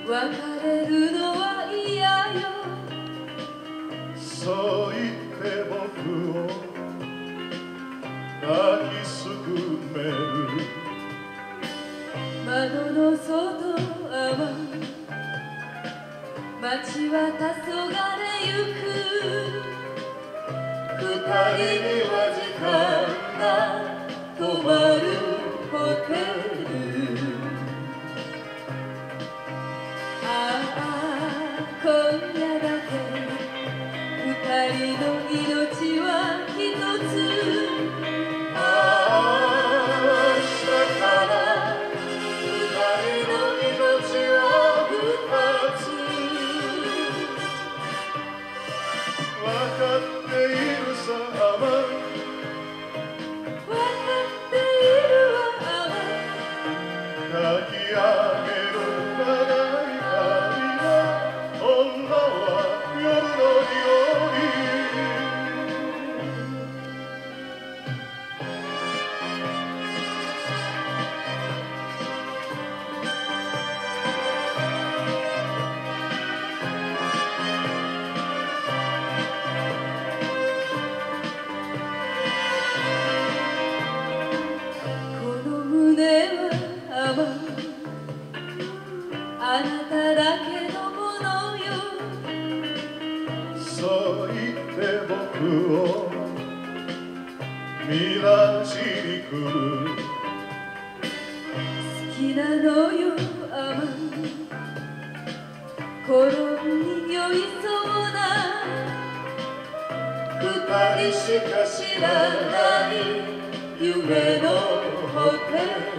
別れるのは嫌よ。 そう言って僕を抱きすくめる。 窓の外は街は黄昏ゆく。二人には時間が止まるホテル。ああ今夜だけ二人の命は一つ。明日から二人の命は二つ。 分かっているさアマン、 分かっているわアマン。 抱き上げる長い間女は夜の匂い。 この胸はアマン、あなただけのものよ。 そう言って僕を乱しに来る。 好きなのよアマン、転んに酔いそうな。二人しか知らない夢のホテル。